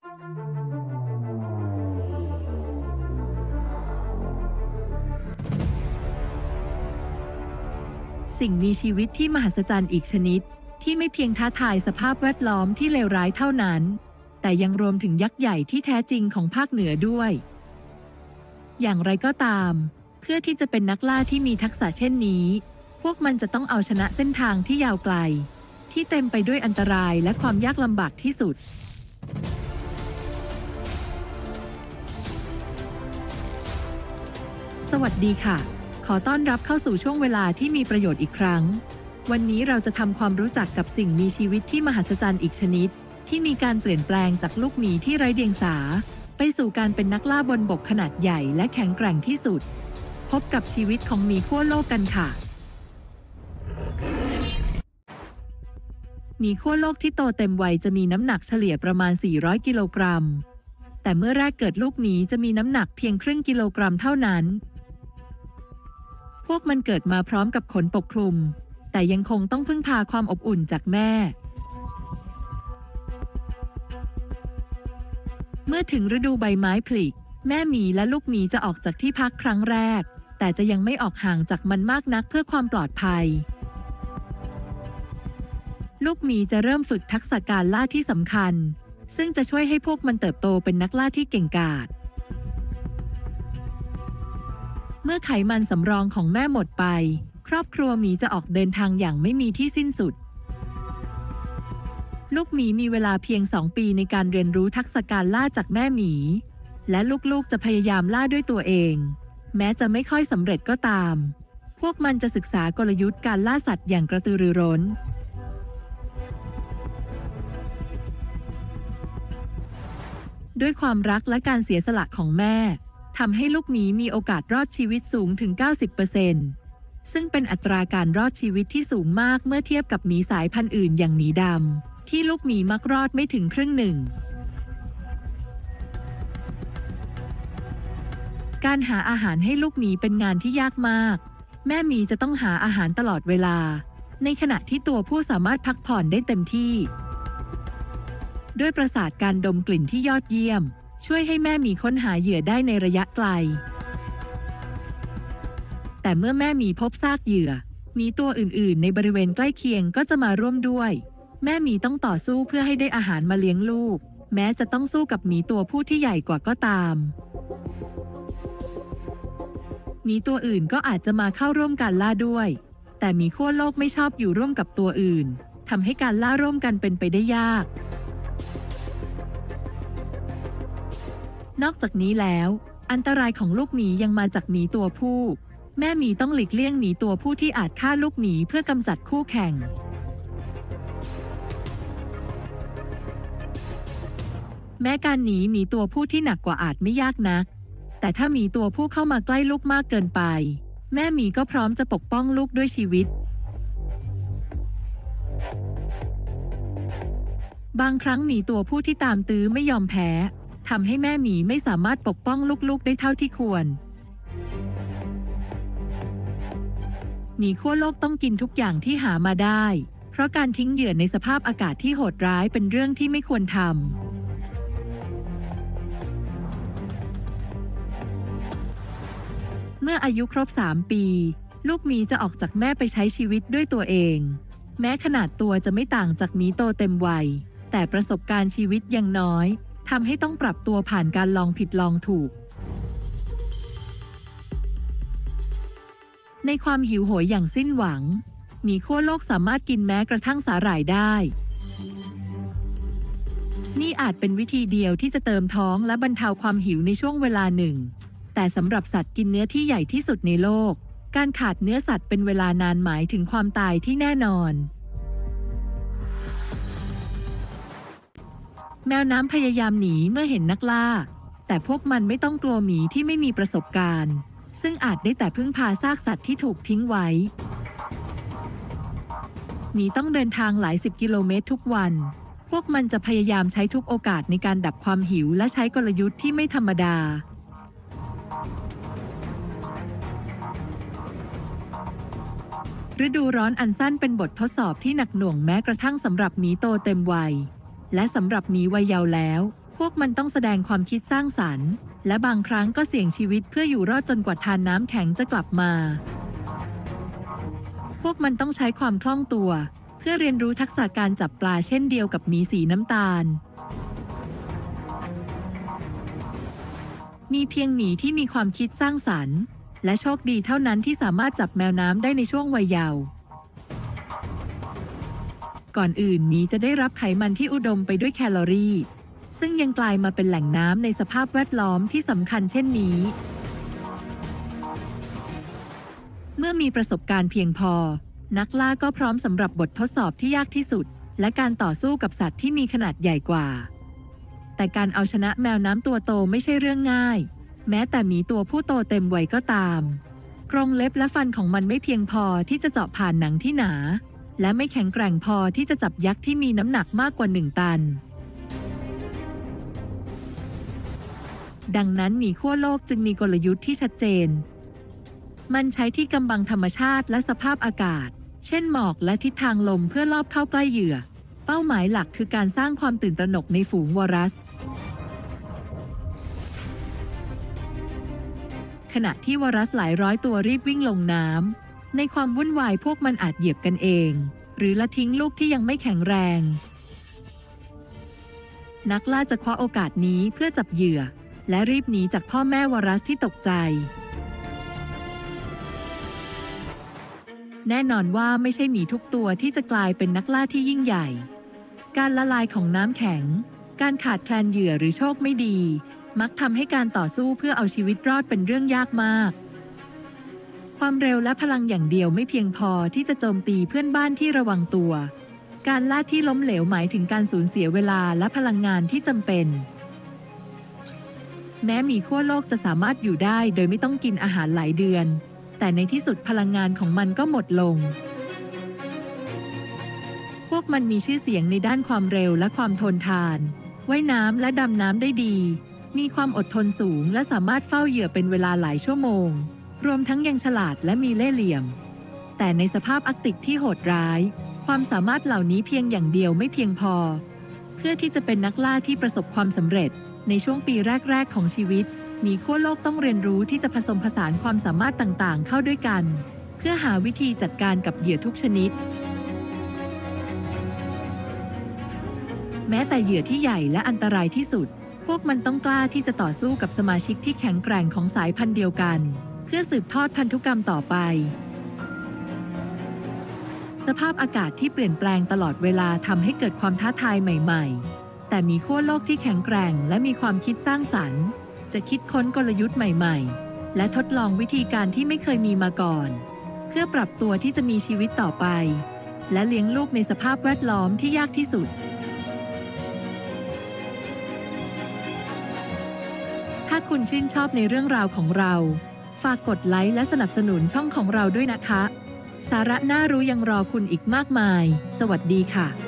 สิ่งมีชีวิตที่มหัศจรรย์อีกชนิดที่ไม่เพียงท้าทายสภาพแวดล้อมที่เลวร้ายเท่านั้นแต่ยังรวมถึงยักษ์ใหญ่ที่แท้จริงของภาคเหนือด้วยอย่างไรก็ตามเพื่อที่จะเป็นนักล่าที่มีทักษะเช่นนี้พวกมันจะต้องเอาชนะเส้นทางที่ยาวไกลที่เต็มไปด้วยอันตรายและความยากลำบากที่สุดสวัสดีค่ะขอต้อนรับเข้าสู่ช่วงเวลาที่มีประโยชน์อีกครั้งวันนี้เราจะทำความรู้จักกับสิ่งมีชีวิตที่มหัศจรรย์อีกชนิดที่มีการเปลี่ยนแปลงจากลูกหมีที่ไร้เดียงสาไปสู่การเป็นนักล่าบนบกขนาดใหญ่และแข็งแกร่งที่สุดพบกับชีวิตของหมีขั้วโลกกันค่ะหมีขั้วโลกที่โตเต็มวัยจะมีน้ำหนักเฉลี่ยประมาณ400กิโลกรัมแต่เมื่อแรกเกิดลูกหมีจะมีน้ำหนักเพียงครึ่งกิโลกรัมเท่านั้นพวกมันเกิดมาพร้อมกับขนปกคลุมแต่ยังคงต้องพึ่งพาความอบอุ่นจากแม่เมื่อถึงฤดูใบไม้ผลิแม่หมีและลูกหมีจะออกจากที่พักครั้งแรกแต่จะยังไม่ออกห่างจากมันมากนักเพื่อความปลอดภัยลูกหมีจะเริ่มฝึกทักษะการล่าที่สำคัญซึ่งจะช่วยให้พวกมันเติบโตเป็นนักล่าที่เก่งกาจเมื่อไขมันสำรองของแม่หมดไปครอบครัวหมีจะออกเดินทางอย่างไม่มีที่สิ้นสุดลูกหมีมีเวลาเพียง2 ปีในการเรียนรู้ทักษะการล่าจากแม่หมีและลูกๆจะพยายามล่าด้วยตัวเองแม้จะไม่ค่อยสำเร็จก็ตามพวกมันจะศึกษากลยุทธ์การล่าสัตว์อย่างกระตือรือร้นด้วยความรักและการเสียสละของแม่ทำให้ลูกหมีมีโอกาสรอดชีวิตสูงถึง 90%ซึ่งเป็นอัตราการรอดชีวิตที่สูงมากเมื่อเทียบกับหมีสายพันธุ์อื่นอย่างหมีดำที่ลูกหมีมักรอดไม่ถึงครึ่งหนึ่งการหาอาหารให้ลูกหมีเป็นงานที่ยากมากแม่หมีจะต้องหาอาหารตลอดเวลาในขณะที่ตัวผู้สามารถพักผ่อนได้เต็มที่ด้วยประสาทการดมกลิ่นที่ยอดเยี่ยมช่วยให้แม่หมีค้นหาเหยื่อได้ในระยะไกลแต่เมื่อแม่หมีพบซากเหยื่อหมีตัวอื่นๆในบริเวณใกล้เคียงก็จะมาร่วมด้วยแม่หมีต้องต่อสู้เพื่อให้ได้อาหารมาเลี้ยงลูกแม้จะต้องสู้กับหมีตัวผู้ที่ใหญ่กว่าก็ตามหมีตัวอื่นก็อาจจะมาเข้าร่วมการล่าด้วยแต่หมีขั้วโลกไม่ชอบอยู่ร่วมกับตัวอื่นทำให้การล่าร่วมกันเป็นไปได้ยากนอกจากนี้แล้วอันตรายของลูกหมียังมาจากหมีตัวผู้แม่หมีต้องหลีกเลี่ยงหมีตัวผู้ที่อาจฆ่าลูกหมีเพื่อกำจัดคู่แข่งแม้การหนีหมีตัวผู้ที่หนักกว่าอาจไม่ยากนักแต่ถ้าหมีตัวผู้เข้ามาใกล้ลูกมากเกินไปแม่หมีก็พร้อมจะปกป้องลูกด้วยชีวิตบางครั้งหมีตัวผู้ที่ตามตื้อไม่ยอมแพ้ทำให้แม่หมีไม่สามารถปกป้องลูกๆได้เท่าที่ควรหมีขั้วโลกต้องกินทุกอย่างที่หามาได้เพราะการทิ้งเหยื่อในสภาพอากาศที่โหดร้ายเป็นเรื่องที่ไม่ควรทำเมื่ออายุครบ3 ปีลูกหมีจะออกจากแม่ไปใช้ชีวิตด้วยตัวเองแม้ขนาดตัวจะไม่ต่างจากหมีโตเต็มวัยแต่ประสบการณ์ชีวิตยังน้อยทำให้ต้องปรับตัวผ่านการลองผิดลองถูกในความหิวโหยอย่างสิ้นหวังหมีขั้วโลกสามารถกินแม้กระทั่งสาหร่ายได้นี่อาจเป็นวิธีเดียวที่จะเติมท้องและบรรเทาความหิวในช่วงเวลาหนึ่งแต่สำหรับสัตว์กินเนื้อที่ใหญ่ที่สุดในโลกการขาดเนื้อสัตว์เป็นเวลานานหมายถึงความตายที่แน่นอนแมวน้ำพยายามหนีเมื่อเห็นนักล่าแต่พวกมันไม่ต้องกลัวหมีที่ไม่มีประสบการณ์ซึ่งอาจได้แต่พึ่งพาซากสัตว์ที่ถูกทิ้งไว้หมีต้องเดินทางหลาย10 กิโลเมตรทุกวันพวกมันจะพยายามใช้ทุกโอกาสในการดับความหิวและใช้กลยุทธ์ที่ไม่ธรรมดาฤดูร้อนอันสั้นเป็นบททดสอบที่หนักหน่วงแม้กระทั่งสำหรับหมีโตเต็มวัยและสำหรับหมีวัยเยาว์แล้วพวกมันต้องแสดงความคิดสร้างสรรค์และบางครั้งก็เสี่ยงชีวิตเพื่ออยู่รอดจนกว่าทานน้ำแข็งจะกลับมาพวกมันต้องใช้ความคล่องตัวเพื่อเรียนรู้ทักษะการจับปลาเช่นเดียวกับหมีสีน้ำตาลมีเพียงหมีที่มีความคิดสร้างสรรค์และโชคดีเท่านั้นที่สามารถจับแมวน้ำได้ในช่วงวัยเยาว์ก่อนอื่นหมีจะได้รับไขมันที่อุดมไปด้วยแคลอรี่ซึ่งยังกลายมาเป็นแหล่งน้ำในสภาพแวดล้อมที่สำคัญเช่นนี้เมื่อมีประสบการณ์เพียงพอนักล่าก็พร้อมสำหรับบททดสอบที่ยากที่สุดและการต่อสู้กับสัตว์ที่มีขนาดใหญ่กว่าแต่การเอาชนะแมวน้ำตัวโตไม่ใช่เรื่องง่ายแม้แต่หมีตัวผู้โตเต็มวัยก็ตามกรงเล็บและฟันของมันไม่เพียงพอที่จะเจาะผ่านหนังที่หนาและไม่แข็งแกร่งพอที่จะจับยักษ์ที่มีน้ำหนักมากกว่า1 ตันดังนั้นหมีขั้วโลกจึงมีกลยุทธ์ที่ชัดเจนมันใช้ที่กำบังธรรมชาติและสภาพอากาศเช่นหมอกและทิศทางลมเพื่อลอบเข้าใกล้เหยื่อเป้าหมายหลักคือการสร้างความตื่นตระหนกในฝูงวอรัสขณะที่วอรัสหลายร้อยตัวรีบวิ่งลงน้ำในความวุ่นวายพวกมันอาจเหยียบกันเองหรือละทิ้งลูกที่ยังไม่แข็งแรงนักล่าจะคว้าโอกาสนี้เพื่อจับเหยื่อและรีบหนีจากพ่อแม่วอรัสที่ตกใจแน่นอนว่าไม่ใช่หมีทุกตัวที่จะกลายเป็นนักล่าที่ยิ่งใหญ่การละลายของน้ำแข็งการขาดแคลนเหยื่อหรือโชคไม่ดีมักทำให้การต่อสู้เพื่อเอาชีวิตรอดเป็นเรื่องยากมากความเร็วและพลังอย่างเดียวไม่เพียงพอที่จะโจมตีเพื่อนบ้านที่ระวังตัวการล่าที่ล้มเหลวหมายถึงการสูญเสียเวลาและพลังงานที่จำเป็นแม้หมีขั้วโลกจะสามารถอยู่ได้โดยไม่ต้องกินอาหารหลายเดือนแต่ในที่สุดพลังงานของมันก็หมดลงพวกมันมีชื่อเสียงในด้านความเร็วและความทนทานว่ายน้ำและดำน้ำได้ดีมีความอดทนสูงและสามารถเฝ้าเหยื่อเป็นเวลาหลายชั่วโมงรวมทั้งยังฉลาดและมีเล่ห์เหลี่ยมแต่ในสภาพอาร์กติกที่โหดร้ายความสามารถเหล่านี้เพียงอย่างเดียวไม่เพียงพอเพื่อที่จะเป็นนักล่าที่ประสบความสำเร็จในช่วงปีแรกๆของชีวิตหมีขั้วโลกต้องเรียนรู้ที่จะผสมผสานความสามารถต่างๆเข้าด้วยกันเพื่อหาวิธีจัดการกับเหยื่อทุกชนิดแม้แต่เหยื่อที่ใหญ่และอันตรายที่สุดพวกมันต้องกล้าที่จะต่อสู้กับสมาชิกที่แข็งแกร่งของสายพันธุ์เดียวกันเพื่อสืบทอดพันธุกรรมต่อไปสภาพอากาศที่เปลี่ยนแปลงตลอดเวลาทำให้เกิดความท้าทายใหม่ๆแต่มีขั้วโลกที่แข็งแกร่งและมีความคิดสร้างสรรค์จะคิดค้นกลยุทธ์ใหม่ๆและทดลองวิธีการที่ไม่เคยมีมาก่อนเพื่อปรับตัวที่จะมีชีวิตต่อไปและเลี้ยงลูกในสภาพแวดล้อมที่ยากที่สุดถ้าคุณชื่นชอบในเรื่องราวของเราฝากกดไลค์และสนับสนุนช่องของเราด้วยนะคะสาระน่ารู้ยังรอคุณอีกมากมายสวัสดีค่ะ